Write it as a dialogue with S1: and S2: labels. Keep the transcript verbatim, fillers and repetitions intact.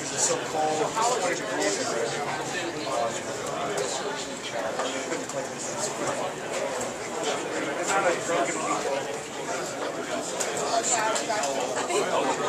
S1: because it's so cold. It's twenty degrees. It's not a drunken people.